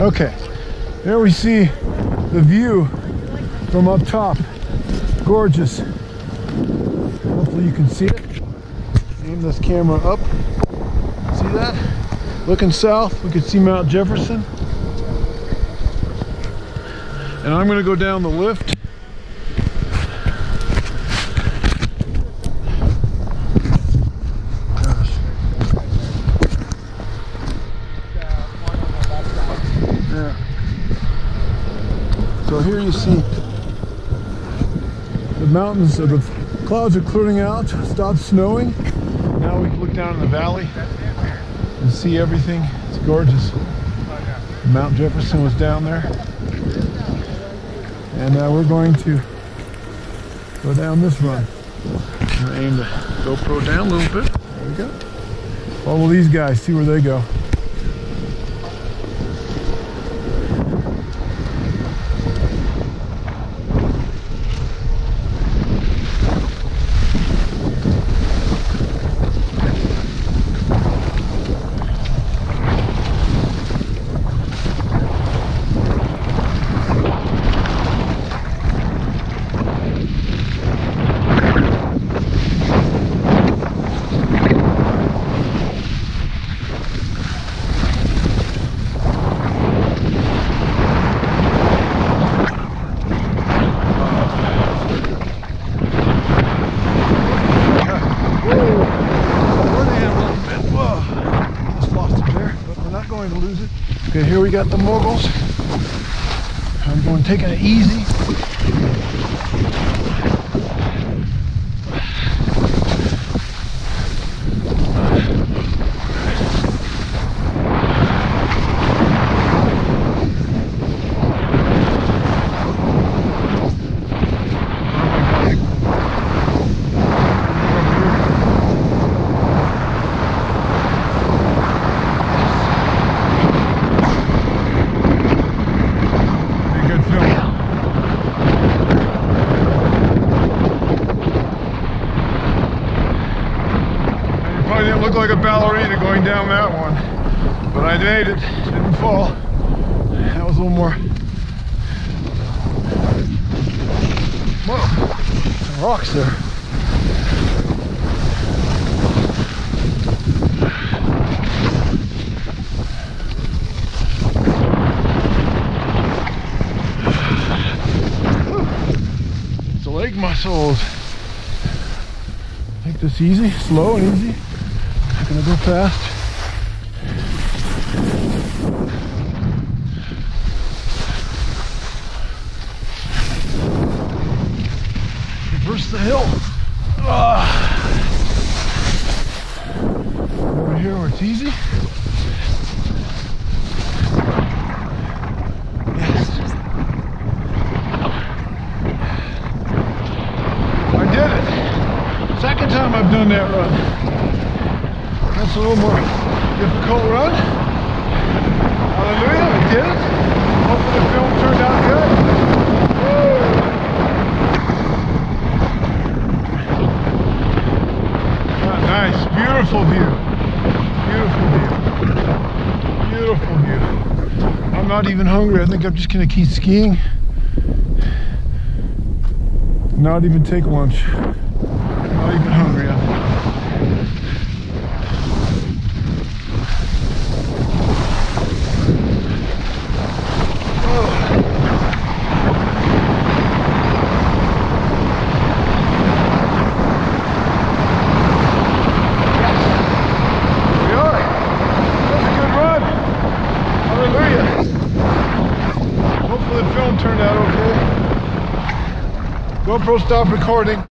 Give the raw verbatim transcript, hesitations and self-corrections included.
Okay, there we see the view from up top. Gorgeous. Hopefully you can see it. Aim this camera up. See that? Looking south, we can see Mount Jefferson. And I'm going to go down the lift. Gosh. Yeah. So here you see the mountains, or the clouds are clearing out, stopped snowing. Now we can look down in the valley and see everything. It's gorgeous. Mount Jefferson was down there. And uh, we're going to go down this run. I'm gonna aim the GoPro down a little bit. There we go. Follow these guys, see where they go. To lose it. Okay, here we got the moguls. I'm going taking it easy. Didn't look like a ballerina going down that one, but I made it, didn't fall. That was a little more. Whoa, some rocks there. Whew. It's the leg muscles. Take this easy, slow and easy. Gonna go fast. Reverse the hill. Ah. Over here where it's easy. Yes. I did it. Second time I've done that run. That's a little more difficult run. Hallelujah, I did it. Hopefully the film turned out good. Ah, nice, beautiful view. Beautiful view. Beautiful view. I'm not even hungry. I think I'm just gonna keep skiing. Not even take lunch. Not even hungry. Hopefully the film turned out okay. GoPro stop recording.